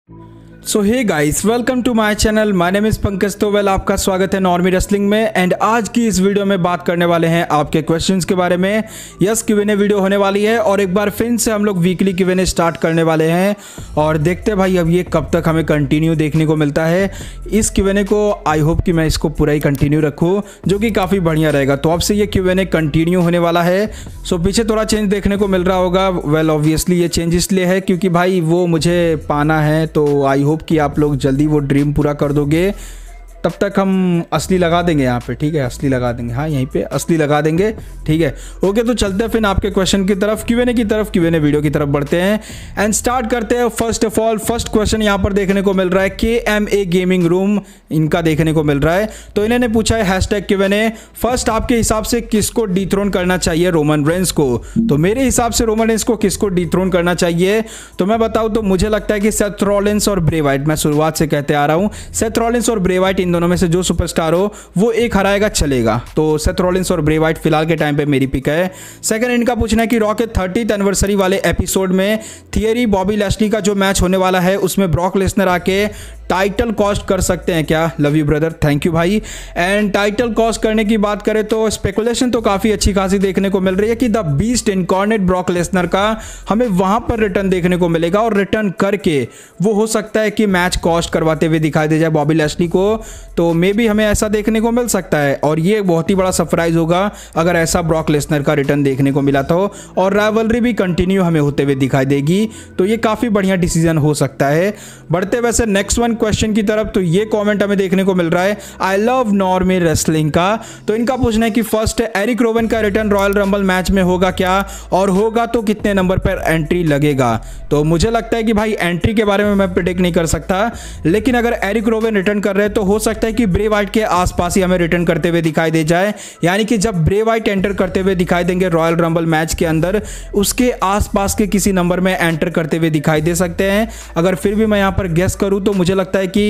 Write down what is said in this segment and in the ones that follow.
So hey guys, welcome to my channel. My name is Pankaj Tovel. आपका स्वागत है normie wrestling में। एंड आज की इस वीडियो में बात करने वाले हैं आपके क्वेश्चंस के बारे में। यस, Q&A वीडियो होने वाली है और एक बार फिर से हम लोग वीकली Q&A स्टार्ट करने वाले हैं और देखते हैं भाई अब ये कब तक हमें कंटिन्यू देखने को मिलता है। इस Q&A को आई होप कि मैं इसको पूरा ही कंटिन्यू रखूँ, जो कि काफ़ी बढ़िया रहेगा। तो अब से ये Q&A कंटिन्यू होने वाला है। सो पीछे थोड़ा चेंज देखने को मिल रहा होगा। वेल ऑब्वियसली ये चेंज इसलिए है क्योंकि भाई वो मुझे पाना है, तो आई होप कि आप लोग जल्दी वो ड्रीम पूरा कर दोगे। तब तक हम असली लगा देंगे यहाँ पे, ठीक है, असली लगा देंगे। हाँ, यहीं पे असली लगा देंगे, ठीक है। ओके, तो चलते हैं फिर आपके क्वेश्चन की तरफ, Q&A की तरफ, Q&A वीडियो की तरफ बढ़ते हैं एंड स्टार्ट करते हैं। First of all first question यहाँ पर देखने को मिल रहा है KMA गेमिंग रूम, इनका देखने को मिल रहा है। तो इन्होंने पूछा है #Q&A, फर्स्ट आपके हिसाब से किसको डिथ्रोन करना चाहिए रोमन रेंस को? तो मेरे हिसाब से रोमन रेंस को किसको डिथ्रोन करना चाहिए तो मैं बताऊँ तो मुझे लगता है कि सेथ रॉलिंस और ब्रे वाइट। मैं शुरुआत से कहते आ रहा हूँ, सेथ रॉलिंस और ब्रे वाइट, इन दोनों में से जो सुपरस्टार हो वो एक हराएगा, चलेगा। तो सेथ रॉलिंस और ब्रे वाइट फिलहाल के टाइम पे मेरी पिक है। सेकंड, इनका पूछना है कि रॉ के 30th एनिवर्सरी वाले एपिसोड में थियरी बॉबी लैशली का जो मैच होने वाला है उसमें ब्रॉक लेसनर आके टाइटल कॉस्ट कर सकते हैं क्या? Love you brother, thank you भाई। एंड टाइटल कॉस्ट करने की बात करें तो स्पेकुलेशन तो काफ़ी अच्छी खासी देखने को मिल रही है कि the beast incarnate Brock Lesnar का हमें वहां पर रिटर्न देखने को मिलेगा और रिटर्न करके वो हो सकता है कि मैच कॉस्ट करवाते हुए दिखाई दे जाए बॉबी लैशली को। तो मे भी हमें ऐसा देखने को मिल सकता है और ये बहुत ही बड़ा सरप्राइज होगा अगर ऐसा ब्रॉक लेसनर का रिटर्न देखने को मिला तो। और राइवलरी भी कंटिन्यू हमें होते हुए दिखाई देगी, तो ये काफ़ी बढ़िया डिसीजन हो सकता है। बढ़ते वैसे नेक्स्ट वन क्वेश्चन की तरफ, तो ये कमेंट हमें देखने को मिल रहा है आई लव नॉर्मी रेसलिंग का। तो इनका पूछना है कि फर्स्ट एरिक रोवन का रिटर्न रॉयल रंबल मैच में होगा क्या, और होगा तो कितने नंबर पर एंट्री लगेगा? तो मुझे लगता है कि भाई एंट्री के बारे में मैं प्रेडिक्ट नहीं कर सकता, लेकिन अगर एरिक रोवन रिटर्न कर रहे हैं तो हो सकता है कि ब्रे वाइट के आसपास ही हमें रिटर्न करते हुए दिखाई दे जाए। यानी कि जब ब्रे वाइट एंटर करते हुए दिखाई देंगे रॉयल रंबल मैच के अंदर, उसके आसपास के किसी नंबर में एंटर करते हुए दिखाई दे सकते हैं। अगर फिर भी मैं यहां पर गेस करूं तो मुझे लगता है कि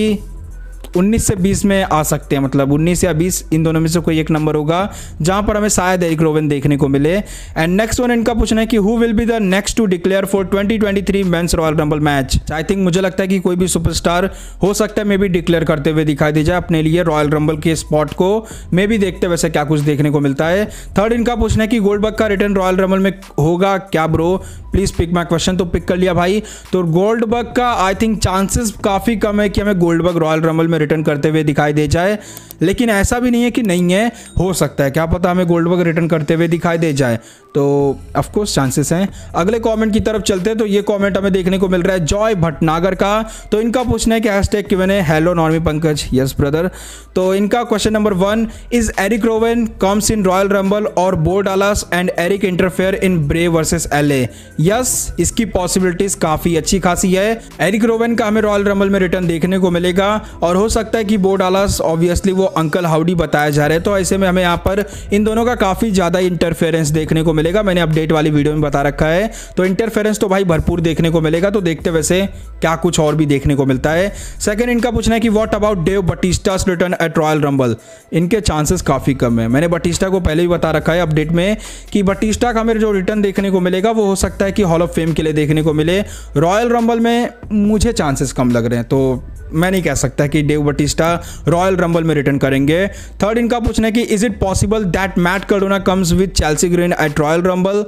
19 से 20 में आ सकते हैं, मतलब 19 या 20 इन दोनों में से कोई एक नंबर होगा जहां पर हमें शायद एरिक रोवन देखने को मिले। एंड नेक्स्ट वन इनका पूछना है कि who will be the next to declare for 2023 men's Royal rumble match? I think मुझे लगता है कि कोई भी सुपरस्टार हो सकता है मे भी डिक्लेयर करते हुए दिखाई दे जाए अपने लिए रॉयल रंबल के स्पॉट को। मे भी देखते वैसे क्या कुछ देखने को मिलता है। थर्ड, इनका पूछना है कि गोल्डबर्ग का रिटर्न रॉयल रंबल में होगा क्या bro? Please pick my question. तो पिक कर लिया भाई। तो गोल्डबर्ग का आई थिंक चांसेस काफी कम है कि हमें गोल्डबर्ग रॉयल रंबल में रिटर्न करते हुए दिखाई दे जाए, लेकिन ऐसा भी नहीं है कि नहीं है, हो सकता है, क्या पता हमें गोल्डबर्ग रिटर्न करते हुए दिखाई दे जाए। तो ऑफ कोर्स चांसेस हैं। अगले कमेंट की तरफ चलते हैं, तो ये कमेंट हमें देखने को मिल रहा है जॉय भटनागर का। तो इनका पूछना है कि #Q&A hello normie Pankaj. Yes brother. तो इनका question number 1, is Erick Rowan comes in royal rumble और Bo Dallas and Erick interfere in Bray versus LA? Yes, इसकी पॉसिबिलिटीज काफी अच्छी खासी है। एरिक रोवन का हमें रॉयल रंबल में रिटर्न देखने को मिलेगा और हो सकता है कि बो डालस, ऑब्वियसली वो अंकल हाउडी बताया जा रहा है, तो ऐसे में हमें यहाँ पर इन दोनों का काफी ज्यादा इंटरफेरेंस देखने को मिलेगा। मैंने अपडेट वाली वीडियो में बता रखा है, तो इंटरफेरेंस तो भाई भरपूर देखने को मिलेगा। तो देखते वैसे क्या कुछ और भी देखने को मिलता है। सेकंड, इनका पूछना है कि what about Dave Batista's return at royal rumble? इनके चांसेस काफी कम है। मैंने बटिस्टा को पहले ही बता रखा है अपडेट में कि बटिस्टा का हमें जो रिटर्न देखने को मिलेगा वो हो सकता है कि हॉल ऑफ फेम के लिए देखने को मिले। रॉयल रंबल में मुझे चांसेस कम लग रहे हैं, तो मैं नहीं कह सकता कि डेव बटिस्टा रॉयल रंबल में रिटर्न करेंगे। थर्ड, इनका पूछना है कि is it possible that Matt Cardona comes with Chelsea Green at royal rumble?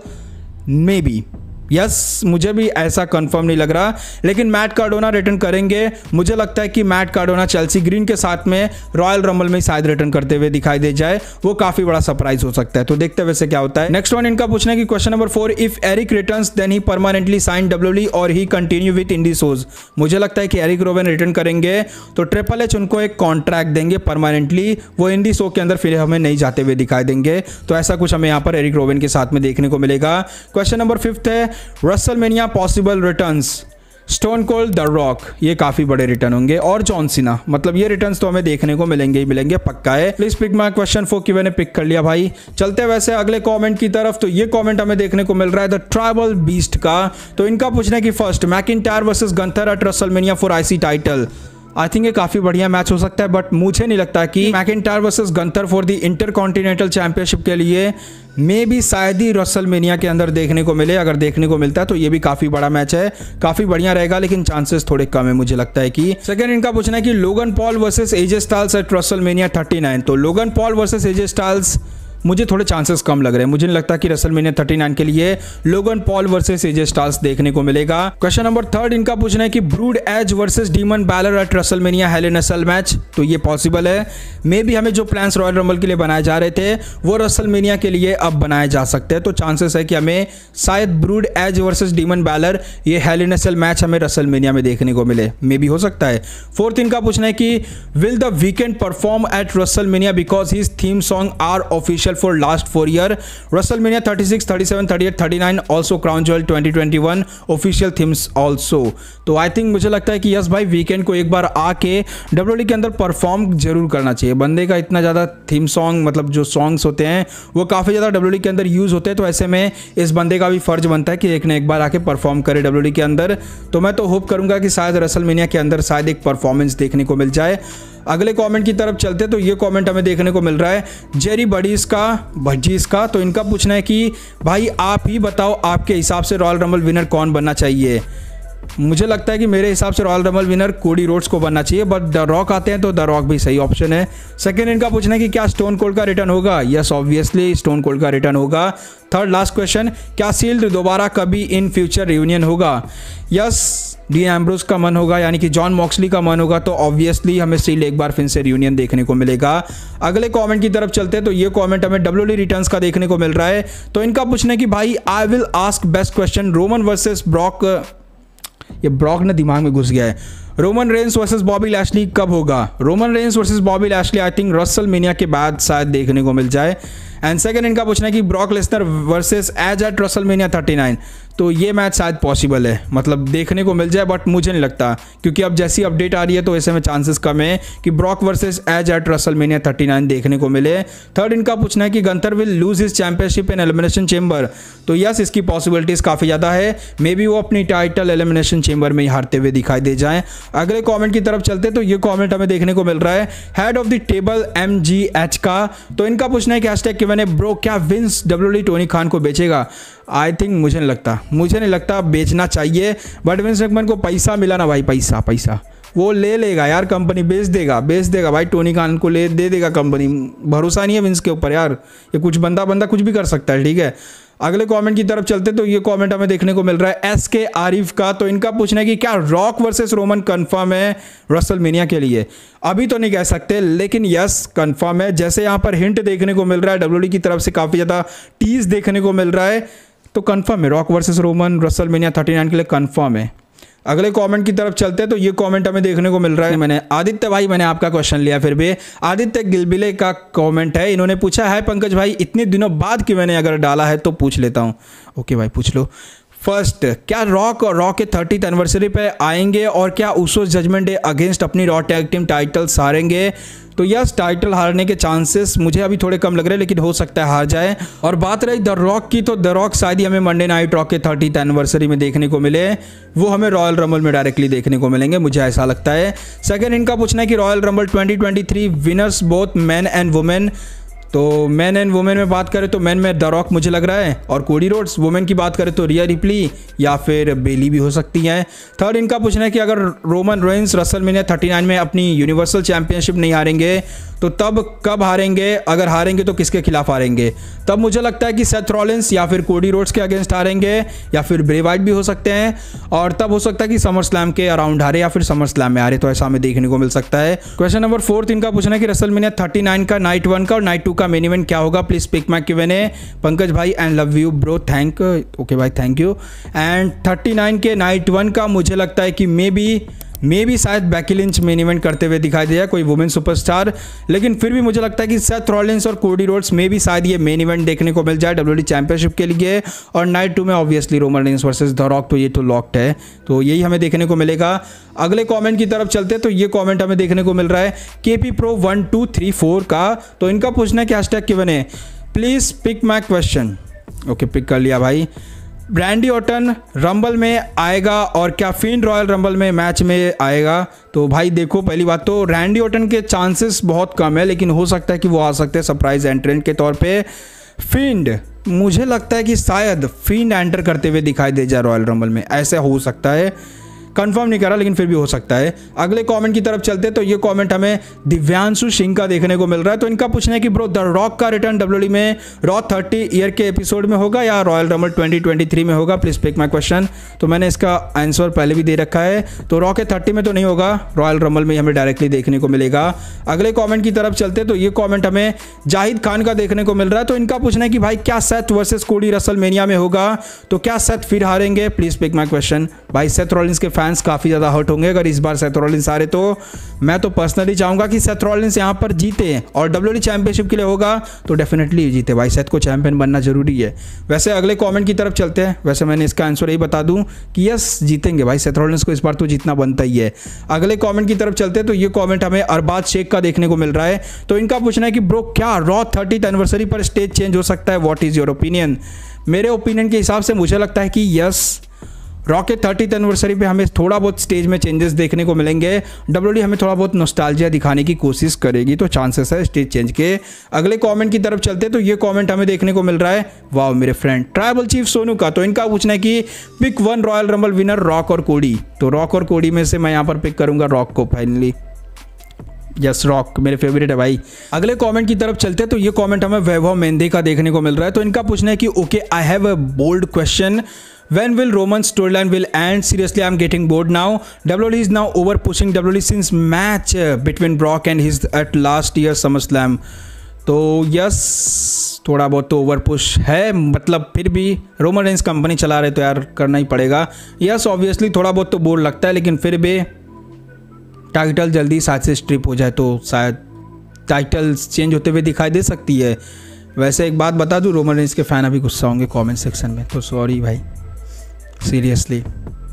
Maybe. Yes, मुझे भी ऐसा कंफर्म नहीं लग रहा, लेकिन मैट कार्डोना रिटर्न करेंगे। मुझे लगता है कि मैट कार्डोना चेल्सी ग्रीन के साथ में रॉयल रंबल में शायद रिटर्न करते हुए दिखाई दे जाए, वो काफी बड़ा सरप्राइज हो सकता है। तो देखते वैसे क्या होता है। नेक्स्ट वन इनका पूछना है कि question number 4, if Erick returns then he permanently sign WWE और he continue with indie shows? मुझे लगता है कि एरिक रोवन रिटर्न करेंगे तो ट्रिपल एच उनको एक कॉन्ट्रैक्ट देंगे परमानेंटली, वो इंडी शो के अंदर फिर हमें नहीं जाते हुए दिखाई देंगे। तो ऐसा कुछ हमें यहाँ पर एरिक रोवन के साथ में देखने को मिलेगा। क्वेश्चन नंबर 5 है wrestlemania possible returns, stone cold, the rock, ये काफी बड़े रिटर्न होंगे, और जॉन सीना, मतलब ये रिटर्न्स तो हमें देखने को मिलेंगे ही मिलेंगे, पक्का है। Please pick my question for Q&A। Pick कर लिया भाई। चलते वैसे अगले कमेंट की तरफ, तो ये कमेंट हमें देखने को मिल रहा है द ट्राइबल बीस्ट का। तो इनका पूछना है कि first, McIntyre versus Gunther at wrestlemania for IC title. I think ये काफ़ी बढ़िया मैच हो सकता है, बट मुझे नहीं लगता कि McIntyre versus Gunther for the intercontinental championship के लिए मे भी शायद ही रसलमेनिया के अंदर देखने को मिले। अगर देखने को मिलता है तो ये भी काफ़ी बड़ा मैच है, काफ़ी बढ़िया रहेगा, लेकिन चांसेस थोड़े कम है मुझे लगता है कि। सेकंड इनका पूछना है कि Logan Paul versus AJ Styles at wrestlemania 39। तो लोगन पॉल वर्सेस एजे स्टाइल्स मुझे थोड़े चांसेस कम लग रहे हैं। मुझे नहीं लगता कि रेसलमेनिया 39 के लिए लोगन पॉल वर्सेस एजे स्टाइल्स देखने को मिलेगा। क्वेश्चन नंबर 3 इनका पूछना है कि brood Edge versus demon Balor at wrestlemania hell in a cell match. तो ये पॉसिबल है, मे बी हमें जो प्लान्स रॉयल रंबल के लिए बनाए जा रहे थे वो रेसलमेनिया के लिए अब बनाए जा सकते हैं। तो चांसेस है कि हमें शायद brood Edge versus demon Balor ये hell in a cell match हमें रेसलमेनिया में देखने को मिले, मे बी हो सकता है। फोर्थ इनका पूछना है कि will the Weeknd perform at wrestlemania because his theme song are official for last 4 year. WrestleMania 36, 37, 38, 39 also Crown Jewel 2021 official themes also. तो आई थिंक मुझे लगता है कि यस भाई वीकेंड को एक बार आके WWE के अंदर परफॉर्म जरूर करना चाहिए। बंदे का इतना ज़्यादा थीम सॉन्ग, मतलब जो सॉन्ग्स होते हैं वो काफ़ी ज़्यादा WWE के अंदर यूज़ होते हैं, तो ऐसे में इस बंदे का भी फर्ज बनता है कि एक ने एक बार आके परफॉर्म करे WWE के अंदर। तो मैं तो होप करूँगा कि शायद रेसलमेनिया के अंदर शायद एक परफॉर्मेंस देखने को मिल जाए। अगले कमेंट की तरफ चलते तो ये कमेंट हमें देखने को मिल रहा है जेरी बडीज का। तो इनका पूछना है कि भाई आप ही बताओ आपके हिसाब से रॉयल रंबल विनर कौन बनना चाहिए। मुझे लगता है कि मेरे हिसाब से royal rumble winner Cody Rhodes को बनना चाहिए, बट द रॉक आते हैं तो द रॉक भी सही ऑप्शन है। सेकंड इनका पूछना है कि क्या स्टोन कोल्ड का रिटर्न होगा। यस ऑब्वियसली स्टोन कोल्ड का रिटर्न होगा। थर्ड लास्ट क्वेश्चन, क्या सील्ड दोबारा कभी इन फ्यूचर रियूनियन होगा। यस डीन एम्ब्रोस का मन होगा, यानी कि जॉन मॉक्सली का मन होगा, तो ऑब्वियसली हमें सील्ड एक बार फिर से रियूनियन देखने को मिलेगा। अगले कमेंट की तरफ चलते हैं तो ये कमेंट हमें WWE रिटर्न्स का देखने को मिल रहा है। तो इनका पूछना है कि भाई I will ask best question, Roman versus Brock, ये ब्रॉक ना दिमाग में घुस गया है, Roman Reigns versus Bobby Lashley कब होगा। Roman Reigns versus Bobby Lashley I think wrestlemania के बाद शायद देखने को मिल जाए। एंड सेकंड इनका पूछना है कि Brock Lesnar versus Edge at wrestlemania 39। तो ये मैच शायद पॉसिबल है, मतलब देखने को मिल जाए, बट मुझे नहीं लगता, क्योंकि अब जैसी अपडेट आ रही है तो ऐसे में चांसेस कम है कि Brock versus Edge at wrestlemania 39 देखने को मिले। थर्ड इनका पूछना है कि Gunther will lose his championship in elimination chamber. तो यस इसकी पॉसिबिलिटीज काफ़ी ज़्यादा है, मे बी वो अपनी टाइटल एलिमिनेशन चेंबर में ही हारते हुए दिखाई दे जाएं। अगले कमेंट की तरफ चलते तो ये कमेंट हमें देखने को मिल रहा है head of the table MGH का। तो इनका पूछना है कि हैशटैग कि मैंने ब्रो क्या विंस WWE टोनी खान को बेचेगा। आई थिंक मुझे नहीं लगता बेचना चाहिए, बट विंस मैकमैन को पैसा मिला ना भाई, पैसा वो ले लेगा यार, कंपनी बेच देगा भाई, टोनी खान को दे देगा कंपनी। भरोसा नहीं है विंस के ऊपर यार, ये कुछ बंदा कुछ भी कर सकता है, ठीक है। अगले कमेंट की तरफ चलते तो ये कमेंट हमें देखने को मिल रहा है SK आरिफ का। तो इनका पूछना है कि क्या रॉक वर्सेस रोमन कंफर्म है रेसलमेनिया के लिए। अभी तो नहीं कह सकते, लेकिन यस कंफर्म है। जैसे यहाँ पर हिंट देखने को मिल रहा है WWE की तरफ से, काफ़ी ज़्यादा टीज देखने को मिल रहा है, तो कंफर्म है रॉक वर्सेस रोमन रेसलमेनिया 39 के लिए कंफर्म है। अगले कमेंट की तरफ चलते हैं तो ये कमेंट हमें देखने को मिल रहा है, मैंने आपका क्वेश्चन लिया, फिर भी आदित्य गिलबिले का कमेंट है। इन्होंने पूछा है पंकज भाई इतने दिनों बाद कि मैंने अगर डाला है तो पूछ लेता हूँ। ओके भाई पूछ लो। फर्स्ट, क्या रॉक के 30th एनिवर्सरी पे आएंगे और क्या उस जजमेंट डे अगेंस्ट अपनी रॉ टैग टीम टाइटल्स हारेंगे। तो यस टाइटल हारने के चांसेस मुझे अभी थोड़े कम लग रहे हैं, लेकिन हो सकता है हार जाए। और बात रही द रॉक की, तो द रॉक शायद ही हमें मंडे नाइट रॉक के 30th एनिवर्सरी में देखने को मिले, वो हमें रॉयल रंबल में डायरेक्टली देखने को मिलेंगे, मुझे ऐसा लगता है। सेकंड इनका पूछना है कि royal rumble 2023 winners both man and women. तो मैन एंड वुमेन में बात करें तो मैन में द रॉक मुझे लग रहा है और कोडी रोड्स, वुमेन की बात करें तो रिया रिप्ली या फिर बेली भी हो सकती हैं। थर्ड इनका पूछना है कि अगर रोमन रेंस रेसलमेनिया 39 में अपनी यूनिवर्सल चैंपियनशिप नहीं हारेंगे तो तब कब हारेंगे, अगर हारेंगे तो किसके खिलाफ हारेंगे। तब मुझे लगता है कि सेथ रॉलिंस या फिर कोडी रोड्स के अगेंस्ट हारेंगे या फिर ब्रे वाइट भी हो सकते हैं, और तब हो सकता है कि समर स्लैम के अराउंड हारे या फिर समर स्लैम में हारे, तो ऐसा हमें देखने को मिल सकता है। क्वेश्चन नंबर 4 इनका पूछना है कि रेसलमेनिया 39 का नाइट 1 का और नाइट 2 का मेन इवेंट क्या होगा। Please pick my Q&A Pankaj भाई and love you bro, thank okay भाई थैंक यू। एंड 39 के नाइट 1 का मुझे लगता है कि मे बी शायद बेकी लिंच मेन इवेंट करते हुए दिखाई दिया, कोई वुमेन सुपरस्टार, लेकिन फिर भी मुझे लगता है कि सेथ रॉलिंस और कोडी रोड्स में भी शायद ये मेन इवेंट देखने को मिल जाए WWE चैंपियनशिप के लिए। और नाइट 2 में obviously Roman Reigns versus the Rock, तो ये तो लॉक्ड है, तो यही हमें देखने को मिलेगा। अगले कमेंट की तरफ चलते तो ये कमेंट हमें देखने को मिल रहा है KP Pro 1234 का। तो इनका पूछना है कि hashtag Q&A please pick my question. Okay pick कर लिया भाई। रैंडी ऑर्टन रंबल में आएगा और क्या फिन रॉयल रंबल में मैच में आएगा? तो भाई देखो, पहली बात तो रैंडी ऑर्टन के चांसेस बहुत कम है, लेकिन हो सकता है कि वो आ सकते हैं सरप्राइज एंट्रेंट के तौर पे। फिंड, मुझे लगता है कि शायद फिंड एंटर करते हुए दिखाई दे जाए रॉयल रंबल में, ऐसा हो सकता है, कंफर्म नहीं करा लेकिन फिर भी हो सकता है। अगले कमेंट की तरफ चलते तो ये कमेंट हमें दिव्यांशु सिंह का देखने को मिल रहा है। तो इनका पूछना है कि ब्रो द रॉक का रिटर्न डब्ल्यूडब्ल्यूई में रॉ 30 ईयर के एपिसोड में होगा या रॉयल रंबल 2023 में होगा? Please pick my question. तो मैंने इसका आंसर पहले भी दे रखा है, तो रॉ के 30 में तो नहीं होगा, रॉयल रंबल में हमें डायरेक्टली देखने को मिलेगा। अगले कॉमेंट की तरफ चलते तो ये कॉमेंट हमें जाहिद खान का देखने को मिल रहा है। तो इनका पूछना है कि भाई क्या सेथ वर्सेस कोडी रेसलमेनिया में होगा? तो क्या सेथ फिर हारेंगे? Please pick my question. भाई सेथ रॉलिंस के फैंस काफी ज़्यादा हर्ट होंगे अगर इस बार सेथ रॉलिंस हारे, तो मैं तो पर्सनली चाहूंगा कि सेथ रॉलिंस यहाँ पर जीते और डब्ल्यूडब्ल्यूई चैंपियनशिप के लिए होगा तो डेफिनेटली जीते। भाई सेथ को चैंपियन बनना जरूरी है। वैसे अगले कमेंट की तरफ चलते हैं। वैसे मैंने इसका आंसर यही बता दूं कि यस जीतेंगे भाई, सेथ रॉलिंस को इस बार तो जीतना बनता ही है। अगले कमेंट की तरफ चलते हैं तो ये कमेंट हमें अरबाज शेख का देखने को मिल रहा है। तो इनका पूछना है कि ब्रो क्या रॉ 30th एनिवर्सरी पर स्टेज चेंज हो सकता है? What is your opinion? मेरे ओपिनियन के हिसाब से मुझे लगता है कि यस, रॉ के 30th एनिवर्सरी पे हमें थोड़ा बहुत स्टेज में चेंजेस देखने को मिलेंगे। डब्ल्यूडब्ल्यूई हमें थोड़ा बहुत नॉस्टैल्जिया दिखाने की कोशिश करेगी, तो चांसेस है स्टेज चेंज के। अगले कमेंट की तरफ चलते तो ये कमेंट हमें देखने को मिल रहा है, वाह मेरे फ्रेंड ट्राइबल चीफ सोनू का। तो इनका पूछना है कि pick one royal rumble winner Rock और कोडी। तो रॉक और कोडी में से मैं यहाँ पर पिक करूंगा रॉक को फाइनली। यस, रॉक मेरे फेवरेट है भाई। अगले कमेंट की तरफ चलते तो ये कमेंट हमें वैभव मेहंदी का देखने को मिल रहा है। तो इनका पूछना है कि okay I have a bold question, when will Roman's storyline will end? Seriously, I'm getting bored now. WWE is now over pushing WWE since match between Brock and his at last year's SummerSlam. तो yes, थोड़ा बहुत तो over push है, मतलब फिर भी Roman Reigns company चला रहे तो यार करना ही पड़ेगा। यस ऑब्वियसली थोड़ा बहुत तो बोर लगता है, लेकिन फिर भी टाइटल जल्दी शायद से स्ट्रिप हो जाए तो शायद टाइटल चेंज होते हुए दिखाई दे सकती है। वैसे एक बात बता दूं, रोमन रेंस के फैन अभी गुस्सा होंगे कमेंट सेक्शन में, तो सॉरी भाई, सीरियसली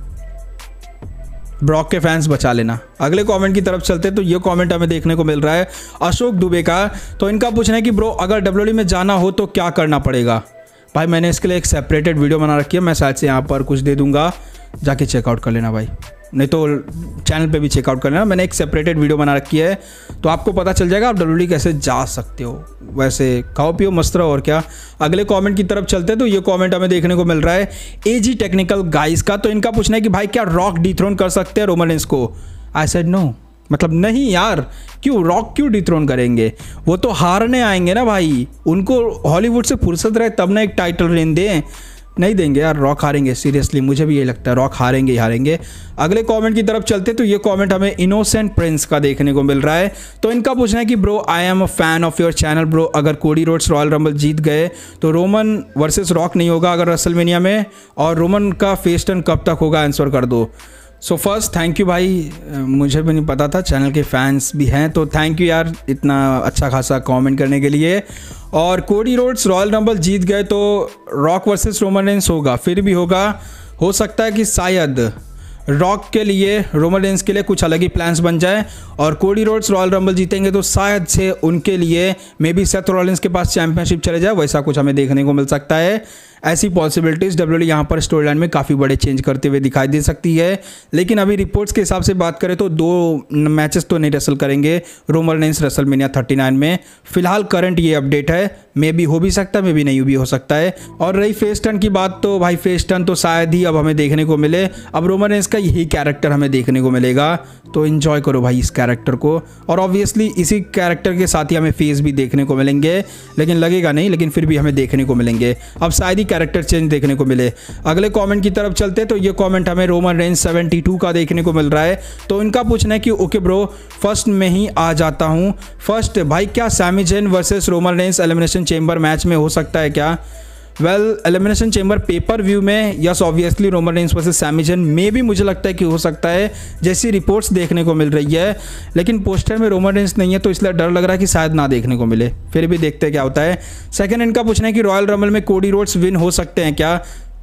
ब्रॉक के फैंस बचा लेना। अगले कमेंट की तरफ चलते तो ये कमेंट हमें देखने को मिल रहा है अशोक दुबे का। तो इनका पूछना है कि ब्रो अगर डब्ल्यूडब्ल्यूई में जाना हो तो क्या करना पड़ेगा? भाई मैंने इसके लिए एक सेपरेटेड वीडियो बना रखी है, मैं शायद से यहाँ पर कुछ दे दूंगा, जाके चेकआउट कर लेना भाई, नहीं तो चैनल पे भी चेकआउट कर लेना। मैंने एक सेपरेटेड वीडियो बना रखी है, तो आपको पता चल जाएगा आप डब्ल्यूडब्ल्यूई कैसे जा सकते हो। वैसे खाओ पियो मस्त रहो और क्या। अगले कमेंट की तरफ चलते तो ये कमेंट हमें देखने को मिल रहा है एजी टेक्निकल गाइस का। तो इनका पूछना है कि भाई क्या रॉक डिथ्रोन कर सकते हैं रोमन रेंस को? आई सेड नो, मतलब नहीं यार, क्यों रॉक क्यों डिथ्रोन करेंगे? वो तो हारने आएंगे ना भाई, उनको हॉलीवुड से फुर्सत रहे तब ना एक टाइटल रेन दें, नहीं देंगे यार, रॉक हारेंगे। सीरियसली मुझे भी यही लगता है, रॉक हारेंगे ही हारेंगे। अगले कमेंट की तरफ चलते तो ये कमेंट हमें इनोसेंट प्रिंस का देखने को मिल रहा है। तो इनका पूछना है कि bro I am a fan of your channel bro, अगर कोडी रोड्स रॉयल रंबल जीत गए तो रोमन वर्सेस रॉक नहीं होगा अगर रेसलमेनिया में, और रोमन का फेस टर्न कब तक होगा? आंसर कर दो। सो फर्स्ट थैंक यू भाई, मुझे भी नहीं पता था, चैनल के फैंस भी हैं, तो थैंक यू यार इतना अच्छा खासा कमेंट करने के लिए। और कोडी रोड्स रॉयल रंबल जीत गए तो रॉक वर्सेस रोमन रेंस होगा, फिर भी होगा, हो सकता है कि शायद रॉक के लिए रोमन रेंस के लिए कुछ अलग ही प्लान्स बन जाए, और कोडी रोड्स रॉयल रंबल जीतेंगे तो शायद से उनके लिए मे बी सेथ रॉलिंस के पास चैंपियनशिप चले जाए, वैसा कुछ हमें देखने को मिल सकता है। ऐसी पॉसिबिलिटीज़ डब्ल्यूडब्ल्यूई यहाँ पर स्टोरी लाइन में काफ़ी बड़े चेंज करते हुए दिखाई दे सकती है। लेकिन अभी रिपोर्ट्स के हिसाब से बात करें तो 2 मैचेस तो नहीं रेसल करेंगे रोमन रेंस रेसलमेनिया 39 में। फिलहाल करंट ये अपडेट है, मे बी हो भी सकता है, मे बी नहीं भी हो सकता है। और रही फेस टर्न की बात, तो भाई फेस टर्न तो शायद ही अब हमें देखने को मिले, अब रोमन रेंस का यही कैरेक्टर हमें देखने को मिलेगा, तो एंजॉय करो भाई इस कैरेक्टर को। और ऑब्वियसली इसी कैरेक्टर के साथ ही हमें फेस भी देखने को मिलेंगे, लेकिन लगेगा नहीं, लेकिन फिर भी हमें देखने को मिलेंगे। अब शायद ही कैरेक्टर चेंज देखने को मिले। अगले कमेंट की तरफ चलते तो ये कमेंट हमें रोमन रेंस 72 का देखने को मिल रहा है। तो इनका पूछना है कि ओके ब्रो फर्स्ट में ही आ जाता हूँ। फर्स्ट भाई क्या Sami Zayn versus Roman Reigns elimination chamber match में हो सकता है क्या? Well elimination chamber pay per view में yes obviously Roman Reigns versus Sami Zayn में भी मुझे लगता है कि हो सकता है, जैसी रिपोर्ट्स देखने को मिल रही है, लेकिन पोस्टर में रोमन रेंस नहीं है तो इसलिए डर लग रहा है कि शायद ना देखने को मिले, फिर भी देखते हैं क्या होता है। सेकंड इनका पूछना है कि रॉयल रंबल में कोडी रोड्स विन हो सकते हैं क्या?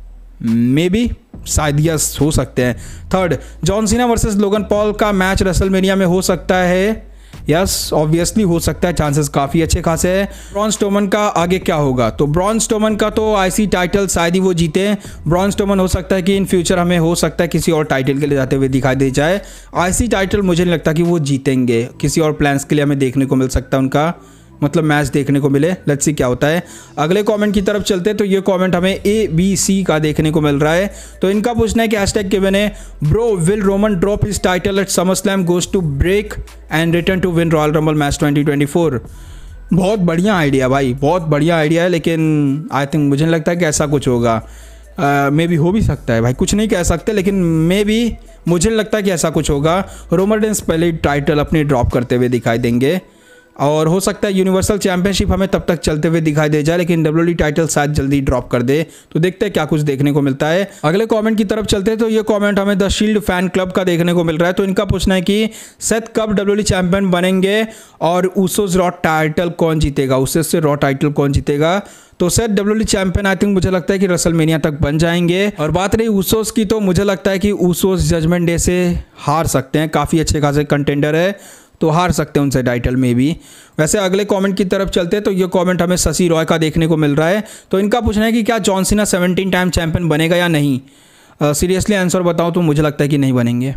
मे बी, शायद यस हो सकते हैं। Third John Cena versus Logan Paul का मैच रेसलमेनिया में हो सकता है यस ऑब्वियसली हो सकता है, चांसेस काफ़ी अच्छे खासे हैं। ब्रॉन स्ट्रोमन का आगे क्या होगा? तो ब्रॉन स्ट्रोमन का तो आईसी टाइटल शायद ही वो जीते। ब्रॉन स्ट्रोमन हो सकता है कि इन फ्यूचर हमें हो सकता है किसी और टाइटल के लिए जाते हुए दिखाई दे जाए। आईसी टाइटल मुझे नहीं लगता कि वो जीतेंगे, किसी और प्लान्स के लिए हमें देखने को मिल सकता है उनका, मतलब मैच देखने को मिले। लेट्स सी क्या होता है। अगले कमेंट की तरफ चलते हैं तो ये कमेंट हमें ABC का देखने को मिल रहा है। तो इनका पूछना है कि हैशटैग गिवन है, bro will Roman drop his title at SummerSlam goes to break and return to win royal rumble match 2024। बहुत बढ़िया आइडिया भाई, बहुत बढ़िया आइडिया है, लेकिन आई थिंक मुझे नहीं लगता है कि ऐसा कुछ होगा। मे बी हो भी सकता है भाई, कुछ नहीं कह सकते, लेकिन मे बी मुझे नहीं लगता कि ऐसा कुछ होगा। रोमन रेंस पहले टाइटल अपनी ड्रॉप करते हुए दिखाई देंगे और हो सकता है यूनिवर्सल चैंपियनशिप हमें तब तक चलते हुए दिखाई दे जाए, लेकिन WWE टाइटल शायद जल्दी ड्रॉप कर दे। तो देखते हैं क्या कुछ देखने को मिलता है। अगले कमेंट की तरफ चलते हैं तो ये कमेंट हमें द शील्ड फैन क्लब का देखने को मिल रहा है। तो इनका पूछना है कि सेथ कब WWE चैंपियन बनेंगे और उसोस रॉ टाइटल कौन जीतेगा, उससे रॉ टाइटल कौन जीतेगा। तो Seth WWE champion I think मुझे लगता है कि रेसलमेनिया तक बन जाएंगे। और बात रही उसोस की, तो मुझे लगता है कि उसोस जजमेंट डे से हार सकते हैं, काफ़ी अच्छे खासे कंटेंडर है, तो हार सकते हैं उनसे टाइटल में भी। वैसे अगले कमेंट की तरफ चलते हैं तो ये कमेंट हमें शशि रॉय का देखने को मिल रहा है। तो इनका पूछना है कि क्या जॉन सीना 17 टाइम चैंपियन बनेगा या नहीं। सीरियसली आंसर बताऊं तो मुझे लगता है कि नहीं बनेंगे,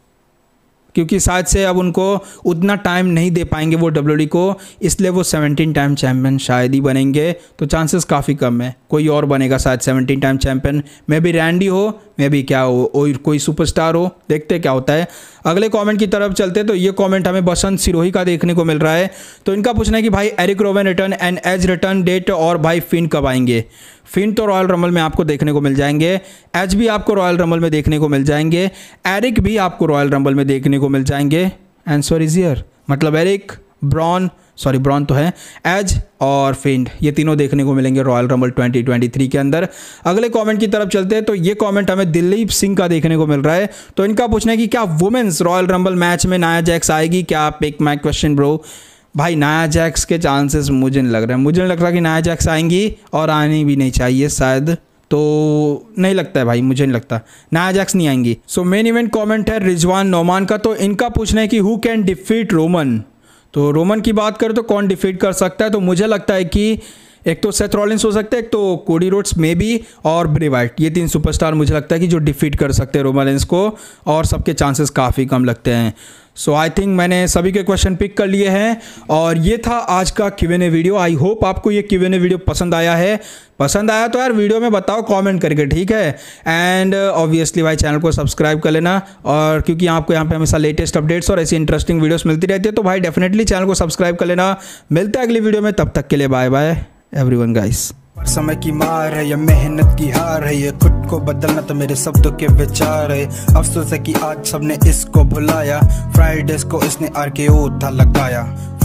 क्योंकि शायद से अब उनको उतना टाइम नहीं दे पाएंगे वो WWE को, इसलिए वो 17 टाइम चैंपियन शायद ही बनेंगे। तो चांसेस काफ़ी कम है, कोई और बनेगा शायद 17 time champion. Maybe Randy हो, मे बी क्या हो, और कोई सुपरस्टार हो, देखते हैं क्या होता है। अगले कमेंट की तरफ चलते तो ये कमेंट हमें बसंत सिरोही का देखने को मिल रहा है। तो इनका पूछना है कि भाई Erick Rowan return and Edge return date, और भाई फिन कब आएंगे। फिन तो रॉयल रंबल में आपको देखने को मिल जाएंगे, एज भी आपको रॉयल रंबल में देखने को मिल जाएंगे, एरिक भी आपको रॉयल रंबल में देखने को मिल जाएंगे। आंसर इज हियर, मतलब एरिक, ब्रॉन तो है, एज और फिन, ये तीनों देखने को मिलेंगे रॉयल रंबल 2023 के अंदर। अगले कमेंट की तरफ चलते हैं तो ये कमेंट हमें दिलीप सिंह का देखने को मिल रहा है। तो इनका पूछना है कि क्या वुमेन्स रॉयल रंबल मैच में नाया जैक्स आएगी, क्या आप पिक माय क्वेश्चन ब्रो। भाई नाया जैक्स के चांसेस मुझे नहीं लग रहा है, मुझे नहीं लग रहा कि नाया जैक्स आएंगी, और आनी भी नहीं चाहिए शायद, तो नहीं लगता है भाई, मुझे नहीं लगता नाया जैक्स नहीं आएंगी। सो मेन इवेंट कमेंट है रिजवान नौमान का। तो इनका पूछना है कि हु कैन डिफीट रोमन। तो रोमन की बात करें तो कौन डिफीट कर सकता है, तो मुझे लगता है कि एक तो सेथ रॉलिंस हो सकते हैं, एक तो कोडी रोड्स में भी, और ब्रे वाइट, ये 3 सुपरस्टार मुझे लगता है कि जो डिफीट कर सकते हैं रोमन रेंस को, और सबके चांसेस काफ़ी कम लगते हैं। सो आई थिंक मैंने सभी के क्वेश्चन पिक कर लिए हैं, और ये था आज का Q&A वीडियो। आई होप आपको ये Q&A वीडियो पसंद आया है। पसंद आया तो यार वीडियो में बताओ कमेंट करके, ठीक है। एंड ऑब्वियसली भाई चैनल को सब्सक्राइब कर लेना, और क्योंकि आपको यहाँ पे हमेशा लेटेस्ट अपडेट्स और ऐसी इंटरेस्टिंग वीडियोस मिलती रहती है, तो भाई डेफिनेटली चैनल को सब्सक्राइब कर लेना। मिलते हैं अगली वीडियो में, तब तक के लिए बाय बाय एवरीवन गाइस। समय की मार है या मेहनत की हार है, ये खुद को बदलना तो मेरे शब्दों के विचार है। अफसोस है कि आज सबने इसको भुलाया, फ्राइडेज को इसने RKO था लगाया।